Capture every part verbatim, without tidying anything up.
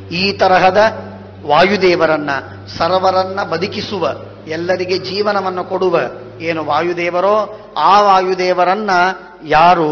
ಈ ತರಹದ ವಾಯುದೇವರನ್ನ, ಸರ್ವರನ್ನ ಬದುಕಿಸುವ, ಎಲ್ಲರಿಗೆ ಜೀವನವನ್ನು ಕೊಡುವ ಏನು ವಾಯುದೇವರೋ ಆ ವಾಯುದೇವರನ್ನ ಯಾರು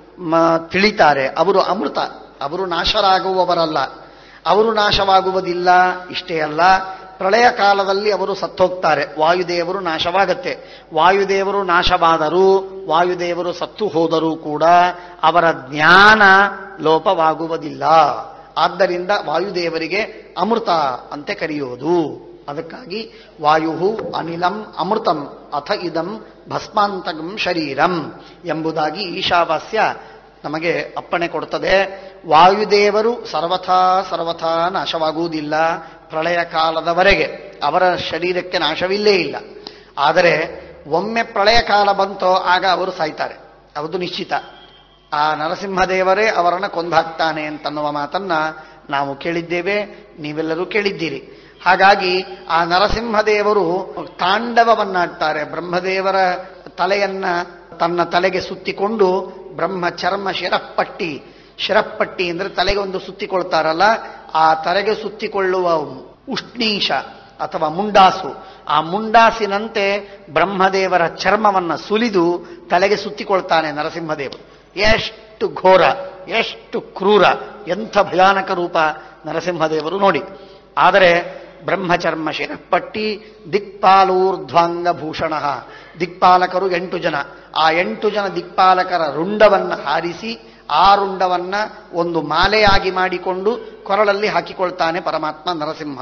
ತಿಳಿತಾರೆ ಅವರು ಅಮೃತ. ಅವರು ನಾಶರಾಗುವವರಲ್ಲ, ಅವರು ನಾಶವಾಗುವುದಿಲ್ಲ. ಇಷ್ಟೇ ಅಲ್ಲ, ಪ್ರಳಯ ಕಾಲದಲ್ಲಿ ಅವರು ಸತ್ತೋಗ್ತಾರೆ, ವಾಯುದೇವರು ನಾಶವಾಗತ್ತೆ. ವಾಯುದೇವರು ನಾಶವಾದರೂ, ವಾಯುದೇವರು ಸತ್ತು ಹೋದರೂ ಕೂಡ ಅವರ ಜ್ಞಾನ ಲೋಪವಾಗುವುದಿಲ್ಲ. ಆದ್ದರಿಂದ ವಾಯುದೇವರಿಗೆ ಅಮೃತ ಅಂತೆ ಕರೆಯೋದು. ಅದಕ್ಕಾಗಿ ವಾಯು ಅನಿಲಂ ಅಮೃತಂ ಅಥ ಇದಂ ಭಸ್ಮಾಂತಕಂ ಶರೀರಂ ಎಂಬುದಾಗಿ ಈಶಾವಾಸ್ಯ ನಮಗೆ ಅಪ್ಪಣೆ ಕೊಡುತ್ತದೆ. ವಾಯುದೇವರು ಸರ್ವಥಾ ಸರ್ವಥಾ ನಾಶವಾಗುವುದಿಲ್ಲ. ಪ್ರಳಯ ಕಾಲದವರೆಗೆ ಅವರ ಶರೀರಕ್ಕೆ ನಾಶವಿಲ್ಲೇ ಇಲ್ಲ. ಆದರೆ ಒಮ್ಮೆ ಪ್ರಳಯ ಕಾಲ ಬಂತೋ ಆಗ ಅವರು ಸಾಯ್ತಾರೆ, ಅದು ನಿಶ್ಚಿತ. ಆ ನರಸಿಂಹದೇವರೇ ಅವರನ್ನು ಕೊಂದಾಕ್ತಾನೆ ಅಂತನ್ನುವ ಮಾತನ್ನ ನಾವು ಕೇಳಿದ್ದೇವೆ, ನೀವೆಲ್ಲರೂ ಕೇಳಿದ್ದೀರಿ. ಹಾಗಾಗಿ ಆ ನರಸಿಂಹದೇವರು ತಾಂಡವವನ್ನಾಡ್ತಾರೆ. ಬ್ರಹ್ಮದೇವರ ತಲೆಯನ್ನ ತನ್ನ ತಲೆಗೆ ಸುತ್ತಿಕೊಂಡು ಬ್ರಹ್ಮ ಚರ್ಮ ಶಿರಪ್ಪಟ್ಟಿ, ಶಿರಪ್ಪಟ್ಟಿ ಅಂದ್ರೆ ತಲೆಗೆ ಒಂದು ಸುತ್ತಿಕೊಳ್ತಾರಲ್ಲ, ಆ ತಲೆಗೆ ಸುತ್ತಿಕೊಳ್ಳುವ ಉಷ್ಣೀಶ ಅಥವಾ ಮುಂಡಾಸು, ಆ ಮುಂಡಾಸಿನಂತೆ ಬ್ರಹ್ಮದೇವರ ಚರ್ಮವನ್ನ ಸುಲಿದು ತಲೆಗೆ ಸುತ್ತಿಕೊಳ್ತಾನೆ ನರಸಿಂಹದೇವರು. ಎಷ್ಟು ಘೋರ, ಎಷ್ಟು ಕ್ರೂರ, ಎಂಥ ಭಯಾನಕ ರೂಪ ನರಸಿಂಹದೇವರು ನೋಡಿ. ಆದರೆ ಬ್ರಹ್ಮಚರ್ಮ ಶಿರಪ್ಪಟ್ಟಿ ದಿಕ್ಪಾಲೂರ್ಧ್ವಾಂಗ ಭೂಷಣ, ದಿಕ್ಪಾಲಕರು ಎಂಟು ಜನ. ಆ ಎಂಟು ಜನ ದಿಕ್ಪಾಲಕರ ರುಂಡವನ್ನ ಹಾರಿಸಿ ಆ ರುಂಡವನ್ನ ಒಂದು ಮಾಲೆಯಾಗಿ ಮಾಡಿಕೊಂಡು ಕೊರಳಲ್ಲಿ ಹಾಕಿಕೊಳ್ತಾನೆ ಪರಮಾತ್ಮ ನರಸಿಂಹ.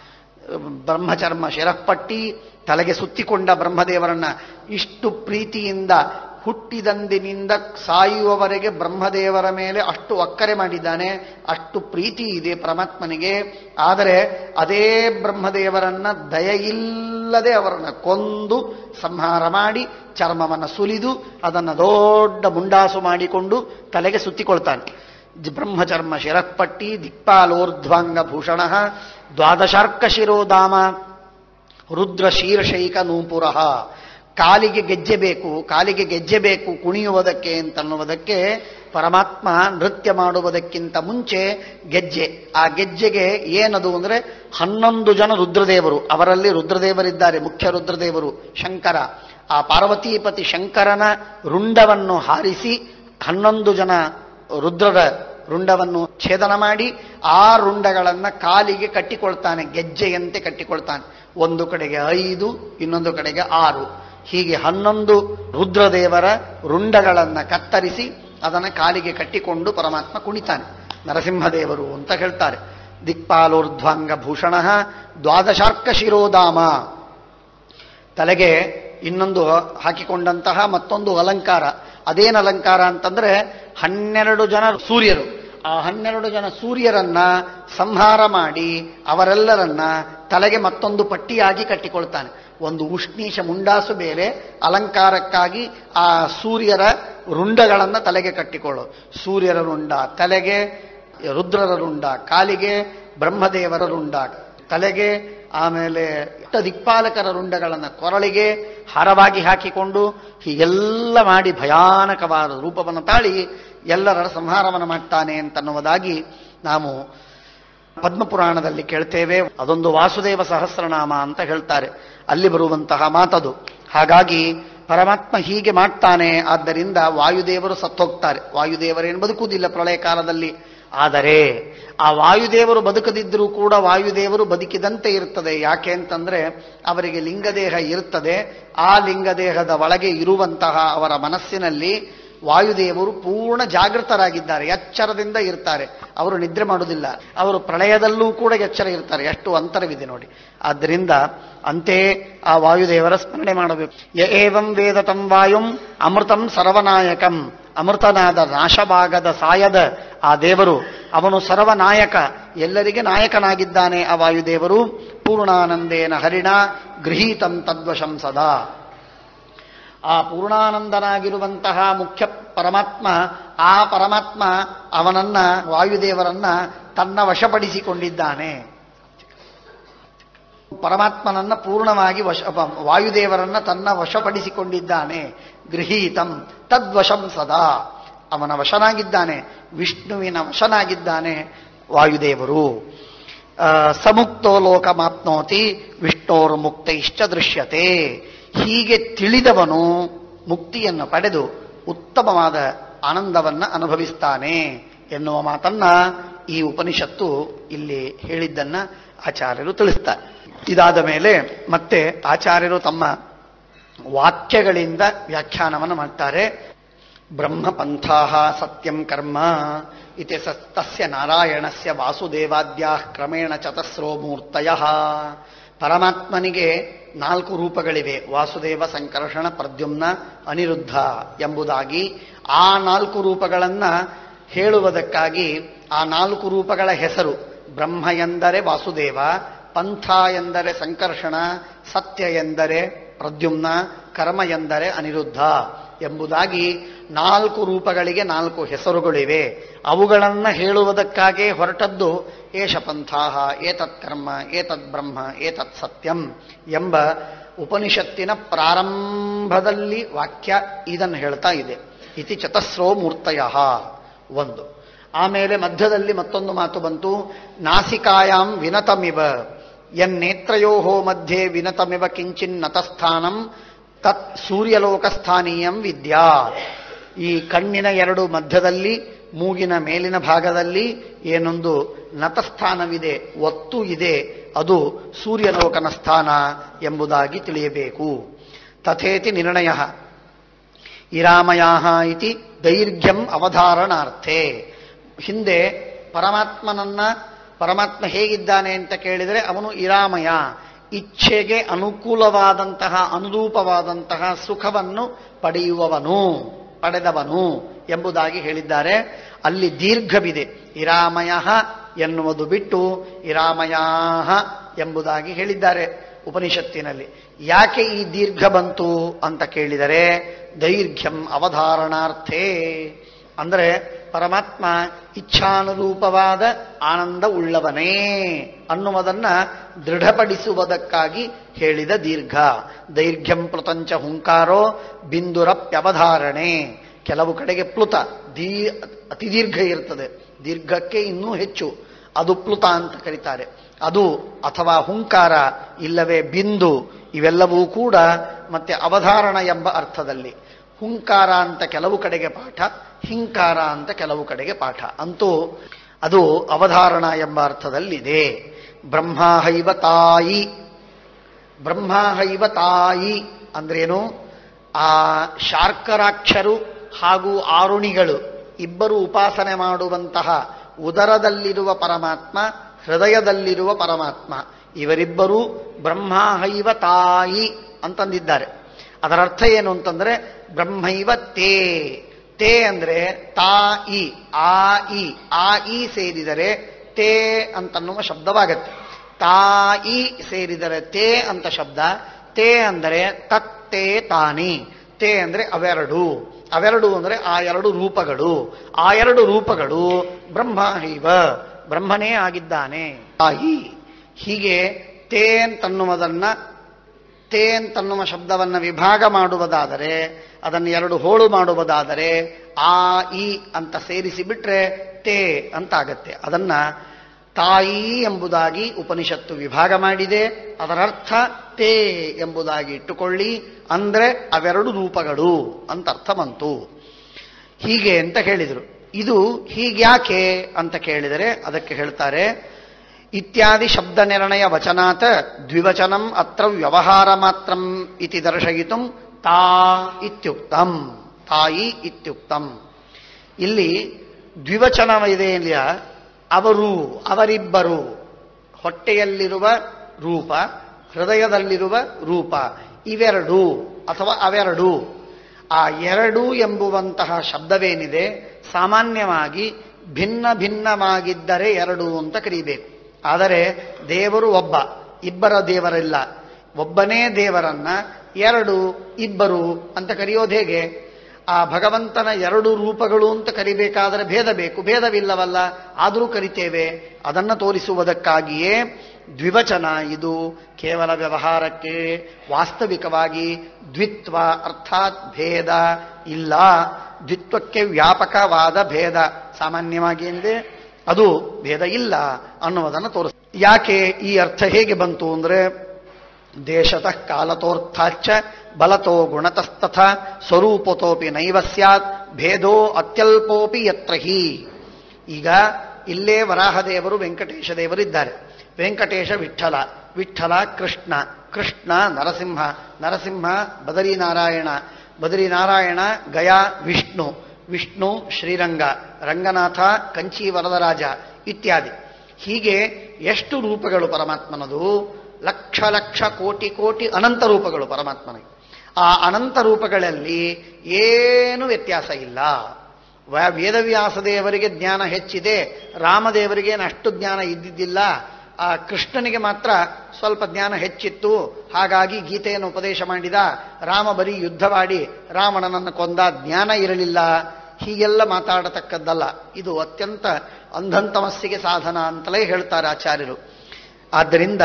ಬ್ರಹ್ಮಚರ್ಮ ಶಿರಪ್ಪಟ್ಟಿ ತಲೆಗೆ ಸುತ್ತಿಕೊಂಡ ಬ್ರಹ್ಮದೇವರನ್ನ ಇಷ್ಟು ಪ್ರೀತಿಯಿಂದ ಹುಟ್ಟಿದಂದಿನಿಂದ ಸಾಯುವವರೆಗೆ ಬ್ರಹ್ಮದೇವರ ಮೇಲೆ ಅಷ್ಟು ಅಕ್ಕರೆ ಮಾಡಿದ್ದಾನೆ, ಅಷ್ಟು ಪ್ರೀತಿ ಇದೆ ಪರಮಾತ್ಮನಿಗೆ. ಆದರೆ ಅದೇ ಬ್ರಹ್ಮದೇವರನ್ನ ದಯೆಯಿಲ್ಲದೆ ಅವರನ್ನ ಕೊಂದು ಸಂಹಾರ ಮಾಡಿ ಚರ್ಮವನ್ನು ಸುಲಿದು ಅದನ್ನು ದೊಡ್ಡ ಮುಂಡಾಸು ಮಾಡಿಕೊಂಡು ತಲೆಗೆ ಸುತ್ತಿಕೊಳ್ತಾನೆ. ಬ್ರಹ್ಮಚರ್ಮ ಶಿರಪ್ಪಟ್ಟಿ ದಿಕ್ಪಾಲೋರ್ಧ್ವಾಂಗ ಭೂಷಣ ದ್ವಾದಶಾರ್ಕ ಶಿರೋಧಾಮ ರುದ್ರ ಶೀರ್ಷೈಕ ನೂಪುರ. ಕಾಲಿಗೆ ಗೆಜ್ಜೆ ಬೇಕು, ಕಾಲಿಗೆ ಗೆಜ್ಜೆ ಬೇಕು ಕುಣಿಯುವುದಕ್ಕೆ ಅಂತನ್ನುವುದಕ್ಕೆ ಪರಮಾತ್ಮ ನೃತ್ಯ ಮಾಡುವುದಕ್ಕಿಂತ ಮುಂಚೆ ಗೆಜ್ಜೆ. ಆ ಗೆಜ್ಜೆಗೆ ಏನದು ಅಂದ್ರೆ ಹನ್ನೊಂದು ಜನ ರುದ್ರದೇವರು, ಅವರಲ್ಲಿ ರುದ್ರದೇವರಿದ್ದಾರೆ, ಮುಖ್ಯ ರುದ್ರದೇವರು ಶಂಕರ. ಆ ಪಾರ್ವತೀಪತಿ ಶಂಕರನ ರುಂಡವನ್ನು ಹಾರಿಸಿ ಹನ್ನೊಂದು ಜನ ರುದ್ರರ ರುಂಡವನ್ನು ಛೇದನ ಮಾಡಿ ಆ ರುಂಡಗಳನ್ನ ಕಾಲಿಗೆ ಕಟ್ಟಿಕೊಳ್ತಾನೆ, ಗೆಜ್ಜೆಯಂತೆ ಕಟ್ಟಿಕೊಳ್ತಾನೆ. ಒಂದು ಕಡೆಗೆ ಐದು, ಇನ್ನೊಂದು ಕಡೆಗೆ ಆರು, ಹೀಗೆ ಹನ್ನೊಂದು ರುದ್ರದೇವರ ರುಂಡಗಳನ್ನ ಕತ್ತರಿಸಿ ಅದನ್ನು ಕಾಲಿಗೆ ಕಟ್ಟಿಕೊಂಡು ಪರಮಾತ್ಮ ಕುಣಿತಾನೆ. ನರಸಿಂಹದೇವರು ಅಂತ ಹೇಳ್ತಾರೆ. ದಿಕ್ಪಾಲೋರ್ಧ್ವಾಂಗ ಭೂಷಣ ದ್ವಾದಶಾರ್ಕ ಶಿರೋಧಾಮ, ತಲೆಗೆ ಇನ್ನೊಂದು ಹಾಕಿಕೊಂಡಂತಹ ಮತ್ತೊಂದು ಅಲಂಕಾರ. ಅದೇನು ಅಲಂಕಾರ ಅಂತಂದ್ರೆ ಹನ್ನೆರಡು ಜನ ಸೂರ್ಯರು. ಆ ಹನ್ನೆರಡು ಜನ ಸೂರ್ಯರನ್ನ ಸಂಹಾರ ಮಾಡಿ ಅವರೆಲ್ಲರನ್ನ ತಲೆಗೆ ಮತ್ತೊಂದು ಪಟ್ಟಿಯಾಗಿ ಕಟ್ಟಿಕೊಳ್ತಾನೆ. ಒಂದು ಉಷ್ಣೀಶ ಮುಂಡಾಸು ಬೇರೆ, ಅಲಂಕಾರಕ್ಕಾಗಿ ಆ ಸೂರ್ಯರ ರುಂಡಗಳನ್ನ ತಲೆಗೆ ಕಟ್ಟಿಕೊಳ್ಳೋ. ಸೂರ್ಯರ ರುಂಡ ತಲೆಗೆ, ರುದ್ರರ ರುಂಡ ಕಾಲಿಗೆ, ಬ್ರಹ್ಮದೇವರ ರುಂಡ ತಲೆಗೆ, ಆಮೇಲೆ ದಿಕ್ಪಾಲಕರ ರುಂಡಗಳನ್ನು ಕೊರಳಿಗೆ ಹಾರವಾಗಿ ಹಾಕಿಕೊಂಡು ಹೀಗೆಲ್ಲ ಮಾಡಿ ಭಯಾನಕವಾದ ರೂಪವನ್ನು ತಾಳಿ ಎಲ್ಲರ ಸಂಹಾರವನ್ನು ಮಾಡ್ತಾನೆ ಅಂತನ್ನುವುದಾಗಿ ನಾವು ಪದ್ಮಪುರಾಣದಲ್ಲಿ ಕೇಳ್ತೇವೆ. ಅದೊಂದು ವಾಸುದೇವ ಸಹಸ್ರನಾಮ ಅಂತ ಹೇಳ್ತಾರೆ, ಅಲ್ಲಿ ಬರುವಂತಹ ಮಾತದು. ಹಾಗಾಗಿ ಪರಮಾತ್ಮ ಹೀಗೆ ಮಾಡ್ತಾನೆ. ಆದ್ದರಿಂದ ವಾಯುದೇವರು ಸತ್ತೋಗ್ತಾರೆ. ವಾಯುದೇವರೇನು ಬದುಕುವುದಿಲ್ಲ ಪ್ರಳಯ ಕಾಲದಲ್ಲಿ. ಆದರೆ ಆ ವಾಯುದೇವರು ಬದುಕದಿದ್ದರೂ ಕೂಡ ವಾಯುದೇವರು ಬದುಕಿದಂತೆ ಇರ್ತದೆ. ಯಾಕೆ ಅಂತಂದ್ರೆ ಅವರಿಗೆ ಲಿಂಗದೇಹ ಇರುತ್ತದೆ. ಆ ಲಿಂಗದೇಹದ ಒಳಗೆ ಇರುವಂತಹ ಅವರ ಮನಸ್ಸಿನಲ್ಲಿ ವಾಯುದೇವರು ಪೂರ್ಣ ಜಾಗೃತರಾಗಿದ್ದಾರೆ, ಎಚ್ಚರದಿಂದ ಇರ್ತಾರೆ. ಅವರು ನಿದ್ರೆ ಮಾಡುವುದಿಲ್ಲ. ಅವರು ಪ್ರಳಯದಲ್ಲೂ ಕೂಡ ಎಚ್ಚರ ಇರ್ತಾರೆ. ಎಷ್ಟು ಅಂತರವಿದೆ ನೋಡಿ. ಆದ್ದರಿಂದ ಅಂತೆ ಆ ವಾಯುದೇವರ ಸ್ಮರಣೆ ಮಾಡಬೇಕು. ಯ ಏವಂ ವೇದ ತಂ ವಾಯುಂ ಅಮೃತಂ ಸರ್ವನಾಯಕಂ, ಅಮೃತನಾದ ನಾಶಭಾಗದ ಸಾಯದ ಆ ದೇವರು, ಅವನು ಸರ್ವನಾಯಕ, ಎಲ್ಲರಿಗೆ ನಾಯಕನಾಗಿದ್ದಾನೆ ಆ ವಾಯುದೇವರು. ಪೂರ್ಣಾನಂದೇನ ಹರಿಣ ಗೃಹೀತಂ ತದ್ವಶಂ ಸದಾ. ಆ ಪೂರ್ಣಾನಂದನಾಗಿರುವಂತಹ ಮುಖ್ಯ ಪರಮಾತ್ಮ, ಆ ಪರಮಾತ್ಮ ಅವನನ್ನ ವಾಯುದೇವರನ್ನ ತನ್ನ ವಶಪಡಿಸಿಕೊಂಡಿದ್ದಾನೆ. ಪರಮಾತ್ಮನನ್ನ ಪೂರ್ಣವಾಗಿ ವಶ ವಾಯುದೇವರನ್ನ ತನ್ನ ವಶಪಡಿಸಿಕೊಂಡಿದ್ದಾನೆ. ಗೃಹೀತಂ ತದ್ವಶಂ ಸದಾ, ಅವನ ವಶನಾಗಿದ್ದಾನೆ, ವಿಷ್ಣುವಿನ ವಶನಾಗಿದ್ದಾನೆ ವಾಯುದೇವರು. ಸಮುಕ್ತೋ ಲೋಕಮಾಪ್ನೋತಿ ವಿಷ್ಣೋರ್ ಮುಕ್ತೈಶ್ಚ ದೃಶ್ಯತೆ. ಹೀಗೆ ತಿಳಿದವನು ಮುಕ್ತಿಯನ್ನು ಪಡೆದು ಉತ್ತಮವಾದ ಆನಂದವನ್ನು ಅನುಭವಿಸ್ತಾನೆ ಎನ್ನುವ ಮಾತನ್ನ ಈ ಉಪನಿಷತ್ತು ಇಲ್ಲಿ ಹೇಳಿದ್ದನ್ನ ಆಚಾರ್ಯರು ತಿಳಿಸ್ತಾರೆ. ಇದಾದ ಮೇಲೆ ಮತ್ತೆ ಆಚಾರ್ಯರು ತಮ್ಮ ವಾಕ್ಯಗಳಿಂದ ವ್ಯಾಖ್ಯಾನವನ್ನು ಮಾಡ್ತಾರೆ. ಬ್ರಹ್ಮಪಂಥಾಃ ಸತ್ಯಂ ಕರ್ಮ ಇತಿ ತಸ್ಯ ನಾರಾಯಣಸ್ಯ ವಾಸುದೇವಾದ್ಯಾಃ ಕ್ರಮೇಣ ಚತಸ್ರೋ ಮೂರ್ತಯಃ. ಪರಮಾತ್ಮನಿಗೆ ನಾಲ್ಕು ರೂಪಗಳಿವೆ, ವಾಸುದೇವ, ಸಂಕರ್ಷಣ, ಪ್ರದ್ಯುಮ್ನ, ಅನಿರುದ್ಧ ಎಂಬುದಾಗಿ. ಆ ನಾಲ್ಕು ರೂಪಗಳನ್ನ ಹೇಳುವುದಕ್ಕಾಗಿ ಆ ನಾಲ್ಕು ರೂಪಗಳ ಹೆಸರು ಬ್ರಹ್ಮ ಎಂದರೆ ವಾಸುದೇವ, ಪಂಥ ಎಂದರೆ ಸಂಕರ್ಷಣ, ಸತ್ಯ ಎಂದರೆ ಪ್ರದ್ಯುಮ್ನ, ಕರ್ಮ ಎಂದರೆ ಅನಿರುದ್ಧ ಎಂಬುದಾಗಿ ನಾಲ್ಕು ರೂಪಗಳಿಗೆ ನಾಲ್ಕು ಹೆಸರುಗಳಿವೆ. ಅವುಗಳನ್ನ ಹೇಳುವುದಕ್ಕಾಗೇ ಹೊರಟದ್ದು ಏಷ ಪಂಥಾಃ ಏತತ್ ಕರ್ಮ ಏತತ್ ಬ್ರಹ್ಮ ಏತತ್ ಸತ್ಯಂ ಎಂಬ ಉಪನಿಷತ್ತಿನ ಪ್ರಾರಂಭದಲ್ಲಿ ವಾಕ್ಯ ಇದನ್ನು ಹೇಳ್ತಾ ಇದೆ. ಇತಿ ಚತಸ್ರೋ ಮೂರ್ತಯಃ ಒಂದು. ಆಮೇಲೆ ಮಧ್ಯದಲ್ಲಿ ಮತ್ತೊಂದು ಮಾತು ಬಂತು, ನಾಸಿಕಾಯಾಂ ವಿನತಮಿವ ಯನ್ನೇತ್ರಯೋ ಮಧ್ಯೆ ವಿನತಮಿವ ಕಿಂಚಿನ್ ನತಸ್ಥಾನಂ ತತ್ ಸೂರ್ಯಲೋಕಸ್ಥಾನೀಯಂ ವಿದ್ಯಾ. ಈ ಕಣ್ಣಿನ ಎರಡು ಮಧ್ಯದಲ್ಲಿ ಮೂಗಿನ ಮೇಲಿನ ಭಾಗದಲ್ಲಿ ಏನೊಂದು ನತಸ್ಥಾನವಿದೆ, ಒತ್ತು ಇದೆ, ಅದು ಸೂರ್ಯಲೋಕನ ಸ್ಥಾನ ಎಂಬುದಾಗಿ ತಿಳಿಯಬೇಕು. ತಥೇತಿ ನಿರ್ಣಯ ಇರಾಮಯಾಹ ಇತಿ ದೈರ್ಘ್ಯಂ ಅವಧಾರಣಾರ್ಥೆ. ಹಿಂದೆ ಪರಮಾತ್ಮನನ್ನ ಪರಮಾತ್ಮ ಹೇಗಿದ್ದಾನೆ ಅಂತ ಕೇಳಿದರೆ ಅವನು ಇರಾಮಯ, ಇಚ್ಛೆಗೆ ಅನುಕೂಲವಾದಂತಹ ಅನುರೂಪವಾದಂತಹ ಸುಖವನ್ನು ಪಡೆಯುವವನು, ಪಡೆದವನು ಎಂಬುದಾಗಿ ಹೇಳಿದ್ದಾರೆ. ಅಲ್ಲಿ ದೀರ್ಘವಿದೆ. ಇರಾಮಯ ಎನ್ನುವುದು ಬಿಟ್ಟು ಇರಾಮಯಾಹ ಎಂಬುದಾಗಿ ಹೇಳಿದ್ದಾರೆ ಉಪನಿಷತ್ತಿನಲ್ಲಿ. ಯಾಕೆ ಈ ದೀರ್ಘ ಬಂತು ಅಂತ ಕೇಳಿದರೆ ದೈರ್ಘ್ಯಂ ಅವಧಾರಣಾರ್ಥೇ, ಅಂದರೆ ಪರಮಾತ್ಮ ಇಚ್ಛಾನುರೂಪವಾದ ಆನಂದ ಉಳ್ಳವನೇ ಅನ್ನುವುದನ್ನ ದೃಢಪಡಿಸುವುದಕ್ಕಾಗಿ ಹೇಳಿದ ದೀರ್ಘ. ದೈರ್ಘ್ಯಂ ಪ್ಲುತಂಚ ಹುಂಕಾರೋ ಬಿಂದುರಪ್ಯವಧಾರಣೆ. ಕೆಲವು ಕಡೆಗೆ ಪ್ಲುತ ದೀ ಅತಿ ದೀರ್ಘ ಇರ್ತದೆ, ದೀರ್ಘಕ್ಕೆ ಇನ್ನೂ ಹೆಚ್ಚು, ಅದು ಪ್ಲುತ ಅಂತ ಕರೀತಾರೆ. ಅದು ಅಥವಾ ಹುಂಕಾರ ಇಲ್ಲವೇ ಬಿಂದು ಇವೆಲ್ಲವೂ ಕೂಡ ಮತ್ತೆ ಅವಧಾರಣ ಎಂಬ ಅರ್ಥದಲ್ಲಿ. ಹುಂಕಾರ ಅಂತ ಕೆಲವು ಕಡೆಗೆ ಪಾಠ, ಹಿಂಕಾರ ಅಂತ ಕೆಲವು ಕಡೆಗೆ ಪಾಠ. ಅಂತೂ ಅದು ಅವಧಾರಣ ಎಂಬ ಅರ್ಥದಲ್ಲಿದೆ. ಬ್ರಹ್ಮಹೈವ ತಾಯಿ, ಬ್ರಹ್ಮಹೈವ ತಾಯಿ ಅಂದ್ರೇನು? ಆ ಶಾರ್ಕರಾಕ್ಷರು ಹಾಗೂ ಆರುಣಿಗಳು ಇಬ್ಬರು ಉಪಾಸನೆ ಮಾಡುವಂತಹ ಉದರದಲ್ಲಿರುವ ಪರಮಾತ್ಮ, ಹೃದಯದಲ್ಲಿರುವ ಪರಮಾತ್ಮ, ಇವರಿಬ್ಬರೂ ಬ್ರಹ್ಮಹೈವ ತಾಯಿ ಅಂತಂದಿದ್ದಾರೆ. ಅದರ ಅರ್ಥ ಏನು ಅಂತಂದ್ರೆ ಬ್ರಹ್ಮೈವ ತೇ. ತೇ ಅಂದ್ರೆ ತಾ ಇ, ಆ ಇ, ಆ ಇ ಸೇರಿದರೆ ತೇ ಅಂತನ್ನುವ ಶಬ್ದವಾಗತ್ತೆ. ತಾಯಿ ಸೇರಿದರೆ ತೇ ಅಂತ ಶಬ್ದ. ತೇ ಅಂದರೆ ತತ್ತೇ ತಾನಿ. ತೇ ಅಂದ್ರೆ ಅವೆರಡು, ಅವೆರಡು ಅಂದ್ರೆ ಆ ಎರಡು ರೂಪಗಳು. ಆ ಎರಡು ರೂಪಗಳು ಬ್ರಹ್ಮೈವ, ಬ್ರಹ್ಮನೇ ಆಗಿದ್ದಾನೆ ತಾಯಿ. ಹೀಗೆ ತೇ ಅಂತನ್ನುವುದನ್ನ, ತೇ ಅಂತನ್ನುವ ಶಬ್ದವನ್ನು ವಿಭಾಗ ಮಾಡುವುದಾದರೆ, ಅದನ್ನು ಎರಡು ಹೋಳು ಮಾಡುವುದಾದರೆ ಆ ಇ ಅಂತ ಸೇರಿಸಿ ಬಿಟ್ರೆ ತೇ ಅಂತ ಆಗತ್ತೆ. ಅದನ್ನ ತಾಯಿ ಎಂಬುದಾಗಿ ಉಪನಿಷತ್ತು ವಿಭಾಗ ಮಾಡಿದೆ. ಅದರರ್ಥ ತೇ ಎಂಬುದಾಗಿ ಇಟ್ಟುಕೊಳ್ಳಿ, ಅಂದ್ರೆ ಅವೆರಡು ರೂಪಗಳು ಅಂತ ಅರ್ಥ ಬಂತು. ಹೀಗೆ ಅಂತ ಹೇಳಿದರು. ಇದು ಹೀಗ್ಯಾಕೆ ಅಂತ ಕೇಳಿದರೆ ಅದಕ್ಕೆ ಹೇಳ್ತಾರೆ, ಇತ್ಯಾದಿ ಶಬ್ದ ನಿರ್ಣಯ ವಚನಾತ್ ದ್ವಿವಚನಂ ಅತ್ರ ವ್ಯವಹಾರ ಮಾತ್ರಂ ಇತಿ ದರ್ಶಯಿತುಂ ತಾ ಇತ್ಯುಕ್ತಂ. ತಾಯಿ ಇತ್ಯುಕ್ತಂ. ಇಲ್ಲಿ ದ್ವಿವಚನವಿದೆ ಇಲ್ಲ, ಅವರು, ಅವರಿಬ್ಬರು, ಹೊಟ್ಟೆಯಲ್ಲಿರುವ ರೂಪ, ಹೃದಯದಲ್ಲಿರುವ ರೂಪ, ಇವೆರಡು ಅಥವಾ ಅವೆರಡು. ಆ ಎರಡು ಎಂಬುವಂತಹ ಶಬ್ದವೇನಿದೆ ಸಾಮಾನ್ಯವಾಗಿ ಭಿನ್ನ ಭಿನ್ನವಾಗಿದ್ದರೆ ಎರಡು ಅಂತ ಕರೀಬೇಕು. ಆದರೆ ದೇವರು ಒಬ್ಬ, ಇಬ್ಬರ ದೇವರಿಲ್ಲ. ಒಬ್ಬನೇ ದೇವರನ್ನ ಎರಡು, ಇಬ್ಬರು ಅಂತ ಕರೆಯೋದು ಹೇಗೆ? ಆ ಭಗವಂತನ ಎರಡು ರೂಪಗಳು ಅಂತ ಕರಿಬೇಕಾದರೆ ಭೇದ ಬೇಕು, ಭೇದವಿಲ್ಲವಲ್ಲ, ಆದರೂ ಕರಿತೇವೆ. ಅದನ್ನು ತೋರಿಸುವುದಕ್ಕಾಗಿಯೇ ದ್ವಿವಚನ. ಇದು ಕೇವಲ ವ್ಯವಹಾರಕ್ಕೆ, ವಾಸ್ತವಿಕವಾಗಿ ದ್ವಿತ್ವ ಅರ್ಥಾತ್ ಭೇದ ಇಲ್ಲ. ದ್ವಿತ್ವಕ್ಕೆ ವ್ಯಾಪಕವಾದ ಭೇದ ಸಾಮಾನ್ಯವಾಗಿ ಎಂದೇ ಅದು ಭೇದ ಇಲ್ಲ ಅನ್ನುವುದನ್ನು ತೋರಿಸ ಯಾಕೆ ಈ ಅರ್ಥ ಹೇಗೆ ಬಂತು ಅಂದರೆ ದೇಶತಃ ಕಾಲತೋರ್ಥಾಚ್ಚ ಬಲತೋ ಗುಣತಸ್ತಥ ಸ್ವರೂಪತೋಪಿ ನೈವ ಸ್ಯಾತ್ ಭೇದೋ ಅತ್ಯಲ್ಪೋಪಿ ಯತ್ರ ಹಿ. ಈಗ ಇಲ್ಲೇ ವರಾಹದೇವರು ವೆಂಕಟೇಶ ದೇವರಿದ್ದಾರೆ. ವೆಂಕಟೇಶ ವಿಠ್ಠಲ, ವಿಠ್ಠಲ ಕೃಷ್ಣ, ಕೃಷ್ಣ ನರಸಿಂಹ, ನರಸಿಂಹ ಬದರಿನಾರಾಯಣ, ಬದರಿನಾರಾಯಣ ಗಯಾ ವಿಷ್ಣು, ವಿಷ್ಣು ಶ್ರೀರಂಗ, ರಂಗನಾಥ ಕಂಚಿ ವರದರಾಜ ಇತ್ಯಾದಿ. ಹೀಗೆ ಎಷ್ಟು ರೂಪಗಳು ಪರಮಾತ್ಮನದು? ಲಕ್ಷ ಲಕ್ಷ ಕೋಟಿ ಕೋಟಿ ಅನಂತ ರೂಪಗಳು ಪರಮಾತ್ಮನಿಗೆ. ಆ ಅನಂತ ರೂಪಗಳಲ್ಲಿ ಏನು ವ್ಯತ್ಯಾಸ ಇಲ್ಲ. ವೇದವ್ಯಾಸ ದೇವರಿಗೆ ಜ್ಞಾನ ಹೆಚ್ಚಿದೆ, ರಾಮದೇವರಿಗೇನು ಅಷ್ಟು ಜ್ಞಾನ ಇದ್ದಿದ್ದಿಲ್ಲ. ಆ ಕೃಷ್ಣನಿಗೆ ಮಾತ್ರ ಸ್ವಲ್ಪ ಜ್ಞಾನ ಹೆಚ್ಚಿತ್ತು, ಹಾಗಾಗಿ ಗೀತೆಯನ್ನು ಉಪದೇಶ ಮಾಡಿದ. ರಾಮ ಬರೀ ಯುದ್ಧವಾಡಿ ರಾವಣನನ್ನು ಕೊಂದ, ಜ್ಞಾನ ಇರಲಿಲ್ಲ. ಹೀಗೆಲ್ಲ ಮಾತಾಡತಕ್ಕದ್ದಲ್ಲ. ಇದು ಅತ್ಯಂತ ಅಂಧಂತಮಸ್ಸಿಗೆ ಸಾಧನ ಅಂತಲೇ ಹೇಳ್ತಾರೆ ಆಚಾರ್ಯರು. ಆದ್ದರಿಂದ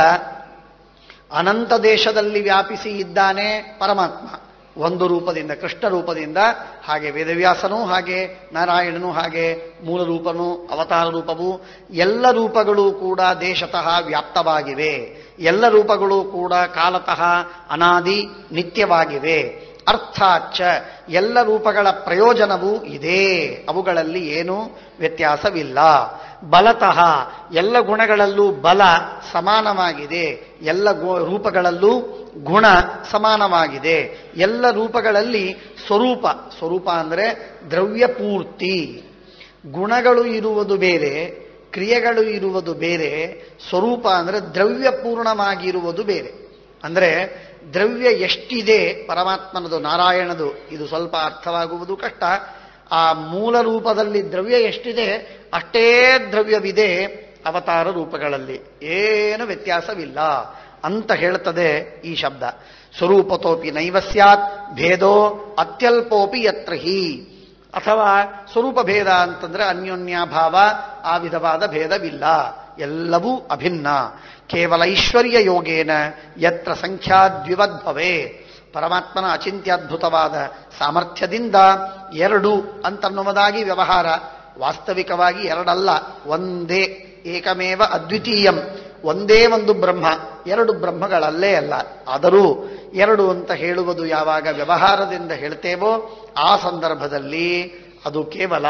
ಅನಂತ ದೇಶದಲ್ಲಿ ವ್ಯಾಪಿಸಿ ಇದ್ದಾನೆ ಪರಮಾತ್ಮ ಒಂದು ರೂಪದಿಂದ, ಕೃಷ್ಣ ರೂಪದಿಂದ. ಹಾಗೆ ವೇದವ್ಯಾಸನೂ ಹಾಗೆ, ನಾರಾಯಣನೂ ಹಾಗೆ, ಮೂಲ ರೂಪನೂ ಅವತಾರ ರೂಪವೂ. ಎಲ್ಲ ರೂಪಗಳು ಕೂಡ ದೇಶತಃ ವ್ಯಾಪ್ತವಾಗಿವೆ. ಎಲ್ಲ ರೂಪಗಳು ಕೂಡ ಕಾಲತಃ ಅನಾದಿ ನಿತ್ಯವಾಗಿವೆ. ಅರ್ಥಾಚ್ಚ ಎಲ್ಲ ರೂಪಗಳ ಪ್ರಯೋಜನವೂ ಇದೆ, ಅವುಗಳಲ್ಲಿ ಏನೂ ವ್ಯತ್ಯಾಸವಿಲ್ಲ. ಬಲತಃ ಎಲ್ಲ ಗುಣಗಳಲ್ಲೂ ಬಲ ಸಮಾನವಾಗಿದೆ, ಎಲ್ಲ ರೂಪಗಳಲ್ಲೂ ಗುಣ ಸಮಾನವಾಗಿದೆ. ಎಲ್ಲ ರೂಪಗಳಲ್ಲಿ ಸ್ವರೂಪ, ಸ್ವರೂಪ ಅಂದರೆ ದ್ರವ್ಯ ಪೂರ್ತಿ. ಗುಣಗಳು ಇರುವುದು ಬೇರೆ, ಕ್ರಿಯೆಗಳು ಇರುವುದು ಬೇರೆ. ಸ್ವರೂಪ ಅಂದರೆ ದ್ರವ್ಯ ಪೂರ್ಣವಾಗಿರುವುದು ಬೇರೆ. ಅಂದರೆ ದ್ರವ್ಯ ಎಷ್ಟಿದೆ ಪರಮಾತ್ಮನದು, ನಾರಾಯಣದು, ಇದು ಸ್ವಲ್ಪ ಅರ್ಥವಾಗುವುದು ಕಷ್ಟ. ಆ ಮೂಲ ರೂಪದಲ್ಲಿ ದ್ರವ್ಯ ಎಷ್ಟಿದೆ ಅಷ್ಟೇ ದ್ರವ್ಯವಿದೆ ಅವತಾರ ರೂಪಗಳಲ್ಲಿ, ಏನು ವ್ಯತ್ಯಾಸವಿಲ್ಲ ಅಂತ ಹೇಳ್ತದೆ ಈ ಶಬ್ದ. ಸ್ವರೂಪತೋಪಿ ನೈವ ಸ್ಯಾತ್ ಭೇದೋ ಅತ್ಯಲ್ಪೋಪಿ ಯತ್ರ ಹಿ. ಅಥವಾ ಸ್ವರೂಪ ಭೇದ ಅಂತಂದ್ರೆ ಅನ್ಯೋನ್ಯಾಭಾವ, ಆ ವಿಧವಾದ ಭೇದವಿಲ್ಲ, ಎಲ್ಲವೂ ಅಭಿನ್ನ. ಕೇವಲ ಐಶ್ವರ್ಯ ಯೋಗೇನ ಯತ್ರ ಸಂಖ್ಯಾದ್ವಿವದ್ಭವೇ. ಪರಮಾತ್ಮನ ಅಚಿಂತ್ಯದ್ಭುತವಾದ ಸಾಮರ್ಥ್ಯದಿಂದ ಎರಡು ಅಂತನ್ನುವುದಾಗಿ ವ್ಯವಹಾರ. ವಾಸ್ತವಿಕವಾಗಿ ಎರಡಲ್ಲ, ಒಂದೇ, ಏಕಮೇವ ಅದ್ವಿತೀಯಂ, ಒಂದೇ ಒಂದು ಬ್ರಹ್ಮ, ಎರಡು ಬ್ರಹ್ಮಗಳಲ್ಲೇ ಅಲ್ಲ. ಆದರೂ ಎರಡು ಅಂತ ಹೇಳುವುದು ಯಾವಾಗ ವ್ಯವಹಾರದಿಂದ ಹೇಳ್ತೇವೋ ಆ ಸಂದರ್ಭದಲ್ಲಿ ಅದು ಕೇವಲ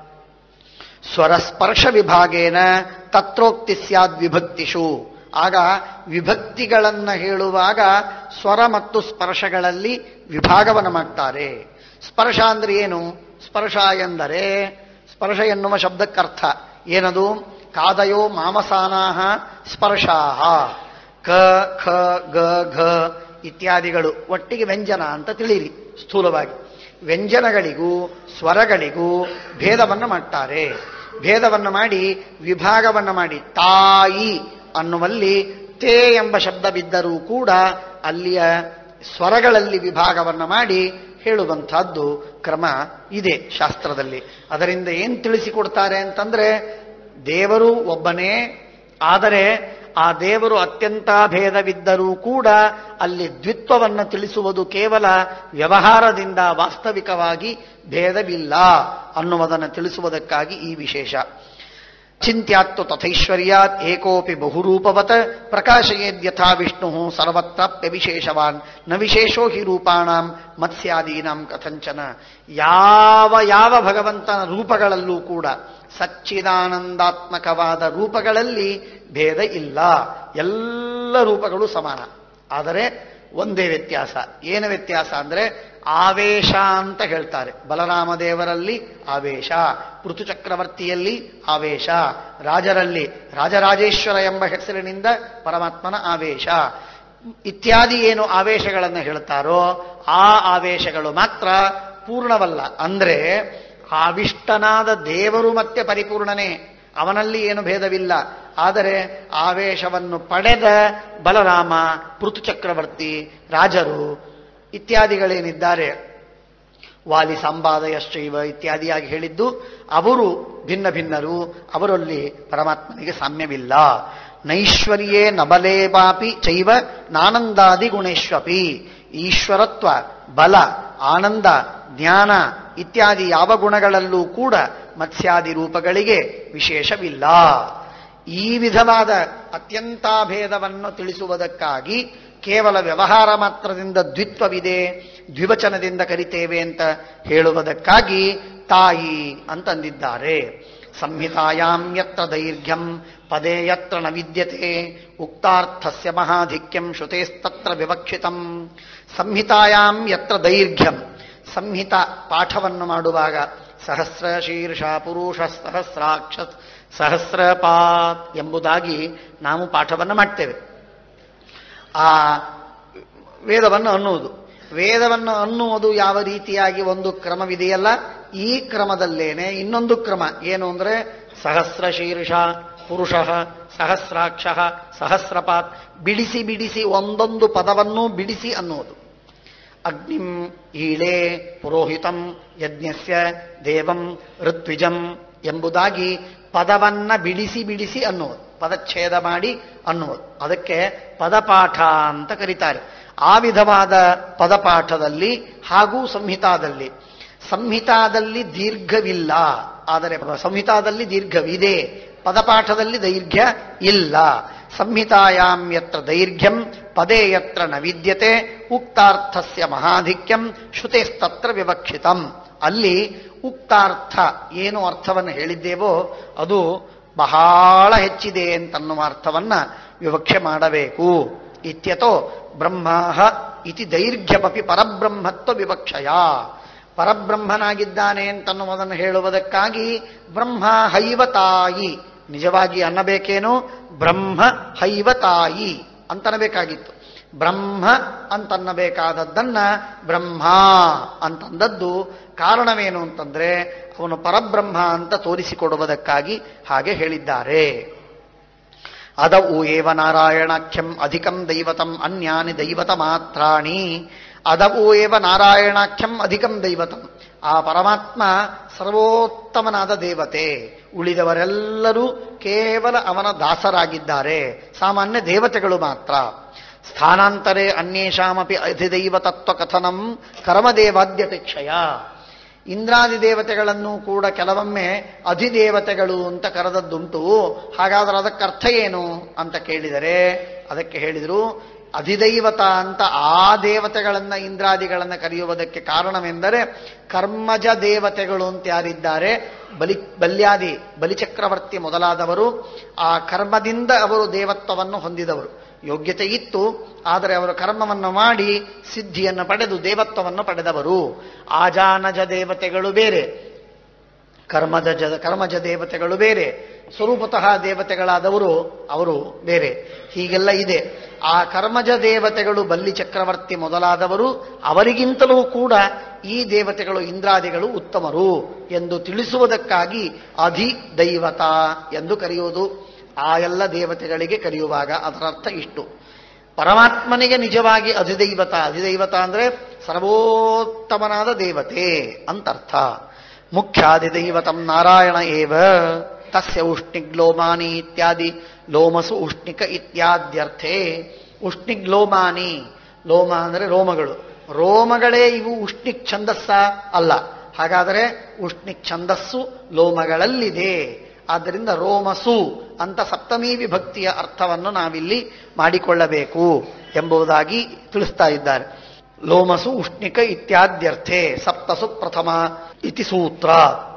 ಸ್ವರಸ್ಪರ್ಶ ವಿಭಾಗೇನ ತತ್ರೋಕ್ತಿ ಸ್ಯಾದ್ ವಿಭಕ್ತಿಷು. ಆಗ ವಿಭಕ್ತಿಗಳನ್ನು ಹೇಳುವಾಗ ಸ್ವರ ಮತ್ತು ಸ್ಪರ್ಶಗಳಲ್ಲಿ ವಿಭಾಗವನ್ನು ಮಾಡ್ತಾರೆ. ಸ್ಪರ್ಶ ಅಂದ್ರೆ ಏನು? ಸ್ಪರ್ಶ ಎಂದರೆ, ಸ್ಪರ್ಶ ಎನ್ನುವ ಶಬ್ದಕ್ಕರ್ಥ ಏನದು? ಕಾದಯೋ ಮಾಮಸಾನಾಹ ಸ್ಪರ್ಶಾಹ. ಕ ಖ ಗ ಘ ಇತ್ಯಾದಿಗಳು ಒಟ್ಟಿಗೆ ವ್ಯಂಜನ ಅಂತ ತಿಳಿಯಿರಿ ಸ್ಥೂಲವಾಗಿ. ವ್ಯಂಜನಗಳಿಗೂ ಸ್ವರಗಳಿಗೂ ಭೇದವನ್ನು ಮಾಡ್ತಾರೆ. ಭೇದವನ್ನು ಮಾಡಿ ವಿಭಾಗವನ್ನು ಮಾಡಿ, ತಾಯಿ ಅನ್ನುವಲ್ಲಿ ತೇ ಎಂಬ ಶಬ್ದ ಬಿದ್ದರೂ ಕೂಡ ಅಲ್ಲಿಯ ಸ್ವರಗಳಲ್ಲಿ ವಿಭಾಗವನ್ನು ಮಾಡಿ ಹೇಳುವಂತಹದ್ದು ಕ್ರಮ ಇದೆ ಶಾಸ್ತ್ರದಲ್ಲಿ. ಅದರಿಂದ ಏನು ತಿಳಿಸಿಕೊಡ್ತಾರೆ ಅಂತಂದ್ರೆ, ದೇವರು ಒಬ್ಬನೇ, ಆದರೆ ಆ ದೇವರು ಅತ್ಯಂತ ಭೇದವಿದ್ದರೂ ಕೂಡ ಅಲ್ಲಿ ದ್ವಿತ್ವವನ್ನು ತಿಳಿಸುವುದು ಕೇವಲ ವ್ಯವಹಾರದಿಂದ, ವಾಸ್ತವಿಕವಾಗಿ ಭೇದವಿಲ್ಲ ಅನ್ನುವುದನ್ನು ತಿಳಿಸುವುದಕ್ಕಾಗಿ ಈ ವಿಶೇಷ. ಚಿಂತ್ಯಾತ್ತು ತಥೈಶ್ವರ್ಯಾತ್ ಏಕೋಪಿ ಬಹುರೂಪವತ್ ಪ್ರಕಾಶಯೇದ್ಯಥಾ ವಿಷ್ಣು ಸರ್ವತ್ರಾಪ್ಯ ವಿಶೇಷವಾನ್ ನ ವಿಶೇಷೋ ಹಿ ರೂಪಾಣಾಂ ಮತ್ಸ್ಯಾದೀನಾಂ ಕಥಂಚನ. ಯಾವ ಯಾವ ಭಗವಂತನ ರೂಪಗಳಲ್ಲೂ ಕೂಡ, ಸಚ್ಚಿದಾನಂದಾತ್ಮಕವಾದ ರೂಪಗಳಲ್ಲಿ ಭೇದ ಇಲ್ಲ. ಎಲ್ಲ ರೂಪಗಳು ಸಮಾನ. ಆದರೆ ಒಂದೇ ವ್ಯತ್ಯಾಸ. ಏನು ವ್ಯತ್ಯಾಸ ಅಂದ್ರೆ ಆವೇಶ ಅಂತ ಹೇಳ್ತಾರೆ. ಬಲರಾಮದೇವರಲ್ಲಿ ಆವೇಶ, ಪೃಥುಚಕ್ರವರ್ತಿಯಲ್ಲಿ ಆವೇಶ, ರಾಜರಲ್ಲಿ ರಾಜರಾಜೇಶ್ವರ ಎಂಬ ಹೆಸರಿನಿಂದ ಪರಮಾತ್ಮನ ಆವೇಶ ಇತ್ಯಾದಿ ಏನು ಆವೇಶಗಳನ್ನು ಹೇಳ್ತಾರೋ ಆ ಆವೇಶಗಳು ಮಾತ್ರ ಪೂರ್ಣವಲ್ಲ. ಅಂದ್ರೆ ಆವಿಷ್ಟನಾದ ದೇವರು ಮತ್ತೆ ಪರಿಪೂರ್ಣನೇ, ಅವನಲ್ಲಿ ಏನು ಭೇದವಿಲ್ಲ. ಆದರೆ ಆವೇಶವನ್ನು ಪಡೆದ ಬಲರಾಮ, ಪೃಥುಚಕ್ರವರ್ತಿ, ರಾಜರು ಇತ್ಯಾದಿಗಳೇನಿದ್ದಾರೆ, ವಾಲಿ ಸಂಪಾದಯಶ್ಚೈವ ಇತ್ಯಾದಿಯಾಗಿ ಹೇಳಿದ್ದು, ಅವರು ಭಿನ್ನ ಭಿನ್ನರು. ಅವರಲ್ಲಿ ಪರಮಾತ್ಮನಿಗೆ ಸಾಮ್ಯವಿಲ್ಲ. ನೈಶ್ವರ್ಯೇ ನಬಲೇಪಾಪಿ ಚೈವ ನಾನಂದಾದಿ ಗುಣೇಶ್ವಪಿ. ಈಶ್ವರತ್ವ, ಬಲ, ಆನಂದ, ಜ್ಞಾನ ಇತ್ಯಾದಿ ಯಾವ ಗುಣಗಳಲ್ಲೂ ಕೂಡ ಮತ್ಸ್ಯಾದಿ ರೂಪಗಳಿಗೆ ವಿಶೇಷವಿಲ್ಲ. ಈ ವಿಧವಾದ ಅತ್ಯಂತ ಭೇದವನ್ನು ತಿಳಿಸುವುದಕ್ಕಾಗಿ ಕೇವಲ ವ್ಯವಹಾರ ಮಾತ್ರದಿಂದ ದ್ವಿತ್ವವಿದೆ, ದ್ವಿವಚನದಿಂದ ಕರಿತೇವೆ ಅಂತ ಹೇಳುವುದಕ್ಕಾಗಿ ತಾಯಿ ಅಂತಂದಿದ್ದಾರೆ. ಸಂಹಿತಾಯಾಂ ಯತ್ರ ದೈರ್ಘ್ಯಂ ಪದೇ ಯತ್ರ ನ ವಿದ್ಯತೆ ಉಕ್ತಾರ್ಥಸ್ಯ ಮಹಾಧಿಕ್ಯಂ ಶ್ರುತೇಸ್ತತ್ರ ವಿವಕ್ಷಿತಂ. ಸಂಹಿತಾಯಾಂ ಯತ್ರ ದೈರ್ಘ್ಯಂ, ಸಂಹಿತ ಪಾಠವನ್ನು ಮಾಡುವಾಗ ಸಹಸ್ರ ಶೀರ್ಷ ಪುರುಷ ಸಹಸ್ರಾಕ್ಷ ಸಹಸ್ರಪಾತ್ ಎಂಬುದಾಗಿ ನಾವು ಪಾಠವನ್ನು ಮಾಡ್ತೇವೆ. ಆ ವೇದವನ್ನು ಅನ್ನುವುದು, ವೇದವನ್ನು ಅನ್ನುವುದು ಯಾವ ರೀತಿಯಾಗಿ ಒಂದು ಕ್ರಮವಿದೆಯಲ್ಲ, ಈ ಕ್ರಮದಲ್ಲೇನೆ ಇನ್ನೊಂದು ಕ್ರಮ ಏನು ಅಂದರೆ ಸಹಸ್ರ ಶೀರ್ಷ ಪುರುಷ ಸಹಸ್ರಾಕ್ಷ ಸಹಸ್ರಪಾತ್, ಬಿಡಿಸಿ ಬಿಡಿಸಿ ಒಂದೊಂದು ಪದವನ್ನು ಬಿಡಿಸಿ ಅನ್ನುವುದು. ಅಗ್ನಿಂ ಈಳೆ ಪುರೋಹಿತಂ ಯಜ್ಞಸ್ಯ ದೇವಂ ಋತ್ವಿಜಂ ಎಂಬುದಾಗಿ ಪದವನ್ನ ಬಿಡಿಸಿ ಬಿಡಿಸಿ ಅನ್ನುವುದು, ಪದಚ್ಛೇದ ಮಾಡಿ ಅನ್ನುವುದು. ಅದಕ್ಕೆ ಪದಪಾಠ ಅಂತ ಕರೀತಾರೆ. ಆ ವಿಧವಾದ ಪದಪಾಠದಲ್ಲಿ ಹಾಗೂ ಸಂಹಿತಾದಲ್ಲಿ, ಸಂಹಿತಾದಲ್ಲಿ ದೀರ್ಘವಿಲ್ಲ, ಆದರೆ ಸಂಹಿತಾದಲ್ಲಿ ದೀರ್ಘವಿದೆ, ಪದಪಾಠದಲ್ಲಿ ದೈರ್ಘ್ಯ ಇಲ್ಲ. ಸಂಹಿತಾಯಾಂ ಯತ್ರ ದೈರ್ಘ್ಯಂ ಪದೇ ಯತ್ರ ನ ವಿದ್ಯತೆ ಉಕ್ತಾರ್ಥಸ್ಯ ಮಹಾಧಿಕ್ಯಂ ಶ್ರುತೇಸ್ತತ್ರ ವಿವಕ್ಷಿತಂ. ಅಲ್ಲಿ ಉಕ್ತಾರ್ಥ ಏನು ಅರ್ಥವನ್ನು ಹೇಳಿದ್ದೇವೋ ಅದು ಬಹಳ ಹೆಚ್ಚಿದೆ ಅಂತನ್ನುವ ಅರ್ಥವನ್ನ ವಿವಕ್ಷೆ ಮಾಡಬೇಕು. ಇತ್ಯತೋ ಬ್ರಹ್ಮ ಇತಿ ದೈರ್ಘ್ಯಮಪಿ ಪರಬ್ರಹ್ಮತ್ವ ವಿವಕ್ಷಯ. ಪರಬ್ರಹ್ಮನಾಗಿದ್ದಾನೆ ಅಂತನ್ನುವುದನ್ನು ಹೇಳುವುದಕ್ಕಾಗಿ ಬ್ರಹ್ಮ ಹೈವತಾಯಿ, ನಿಜವಾಗಿ ಅನ್ನಬೇಕೇನು ಬ್ರಹ್ಮ ಹೈವತಾಯಿ ಅಂತನ್ನಬೇಕಾಗಿತ್ತು. ಬ್ರಹ್ಮ ಅಂತನ್ನಬೇಕಾದದ್ದನ್ನ ಬ್ರಹ್ಮ ಅಂತಂದದ್ದು ಕಾರಣವೇನು ಅಂತಂದ್ರೆ ಅವನು ಪರಬ್ರಹ್ಮ ಅಂತ ತೋರಿಸಿಕೊಡುವುದಕ್ಕಾಗಿ ಹಾಗೆ ಹೇಳಿದ್ದಾರೆ. ಅದವು ಏವ ನಾರಾಯಣಾಖ್ಯಂ ಅಧಿಕಂ ದೈವತಂ ಅನ್ಯಾನಿ ದೈವತ ಮಾತ್ರಾಣಿ. ಅದವು ಏವ ನಾರಾಯಣಾಖ್ಯಂ ಅಧಿಕಂ ದೈವತಂ, ಆ ಪರಮಾತ್ಮ ಸರ್ವೋತ್ತಮನಾದ ದೇವತೆ, ಉಳಿದವರೆಲ್ಲರೂ ಕೇವಲ ಅವನ ದಾಸರಾಗಿದ್ದಾರೆ, ಸಾಮಾನ್ಯ ದೇವತೆಗಳು ಮಾತ್ರ. ಸ್ಥಾನಾಂತರೇ ಅನ್ಯೇಷಾಮಪಿ ಅಧಿದೈವತತ್ವ ಕಥನಂ ಕರ್ಮದೇವಾದ್ಯಪೇಕ್ಷಯ. ಇಂದ್ರಾದಿ ದೇವತೆಗಳನ್ನು ಕೂಡ ಕೆಲವೊಮ್ಮೆ ಅಧಿದೇವತೆಗಳು ಅಂತ ಕರೆದದ್ದುಂಟು. ಹಾಗಾದ್ರೆ ಅದಕ್ಕರ್ಥ ಏನು ಅಂತ ಕೇಳಿದರೆ ಅದಕ್ಕೆ ಹೇಳಿದರು, ಅಧಿದೈವತ ಅಂತ ಆ ದೇವತೆಗಳನ್ನ ಇಂದ್ರಾದಿಗಳನ್ನ ಕರೆಯುವುದಕ್ಕೆ ಕಾರಣವೆಂದರೆ ಕರ್ಮಜ ದೇವತೆಗಳು ಅಂತ ಯಾರಿದ್ದಾರೆ, ಬಲಿ ಬಲ್ಯಾದಿ ಬಲಿಚಕ್ರವರ್ತಿ ಮೊದಲಾದವರು ಆ ಕರ್ಮದಿಂದ ಅವರು ದೇವತ್ವವನ್ನು ಹೊಂದಿದವರು. ಯೋಗ್ಯತೆ ಇತ್ತು, ಆದರೆ ಅವರು ಕರ್ಮವನ್ನು ಮಾಡಿ ಸಿದ್ಧಿಯನ್ನು ಪಡೆದು ದೇವತ್ವವನ್ನು ಪಡೆದವರು. ಆಜಾನಜ ದೇವತೆಗಳು ಬೇರೆ, ಕರ್ಮದ ಜ ಕರ್ಮಜ ದೇವತೆಗಳು ಬೇರೆ, ಸ್ವರೂಪತಃ ದೇವತೆಗಳಾದವರು ಅವರು ಬೇರೆ. ಹೀಗೆಲ್ಲ ಇದೆ. ಆ ಕರ್ಮಜ ದೇವತೆಗಳು ಬಲ್ಲಿ ಚಕ್ರವರ್ತಿ ಮೊದಲಾದವರು, ಅವರಿಗಿಂತಲೂ ಕೂಡ ಈ ದೇವತೆಗಳು ಇಂದ್ರಾದಿಗಳು ಉತ್ತಮರು ಎಂದು ತಿಳಿಸುವುದಕ್ಕಾಗಿ ಅಧಿದೈವತ ಎಂದು ಕರೆಯುವುದು. ಆ ಎಲ್ಲ ದೇವತೆಗಳಿಗೆ ಕರೆಯುವಾಗ ಅದರ ಅರ್ಥ ಇಷ್ಟು. ಪರಮಾತ್ಮನಿಗೆ ನಿಜವಾಗಿ ಅಧಿದೈವತ, ಅಧಿದೈವತ ಅಂದರೆ ಸರ್ವೋತ್ತಮನಾದ ದೇವತೆ ಅಂತರ್ಥ. ಮುಖ್ಯಾದಿದೈವತಂ ನಾರಾಯಣ ಏವ ತಸ್ಯ ಉಷ್ಣಿಗ್ಲೋಮಾನಿ ಇತ್ಯಾದಿ ಲೋಮಸು ಉಷ್ಣಿಕ ಇತ್ಯಾದ್ಯರ್ಥೇ. ಉಷ್ಣಿಗ್ಲೋಮಾನಿ, ಲೋಮ ಅಂದರೆ ರೋಮಗಳು, ರೋಮಗಳೇ ಇವು ಉಷ್ಣಿಕ್ ಛಂದಸ್ಸ ಅಲ್ಲ. ಹಾಗಾದರೆ ಉಷ್ಣಿಕ್ ಛಂದಸ್ಸು ಲೋಮಗಳಲ್ಲಿದೆ. ಆದ್ದರಿಂದ ರೋಮಸು ಅಂತ ಸಪ್ತಮೀ ವಿಭಕ್ತಿಯ ಅರ್ಥವನ್ನು ನಾವಿಲ್ಲಿ ಮಾಡಿಕೊಳ್ಳಬೇಕು ಎಂಬುದಾಗಿ ತಿಳಿಸ್ತಾ ಇದ್ದಾರೆ. ಲೋಮಸು ಉಷ್ಣಿಕ ಇತ್ಯಾದ್ಯರ್ಥೆ ಸಪ್ತಸು ಪ್ರಥಮ ಇತಿ ಸೂತ್ರ.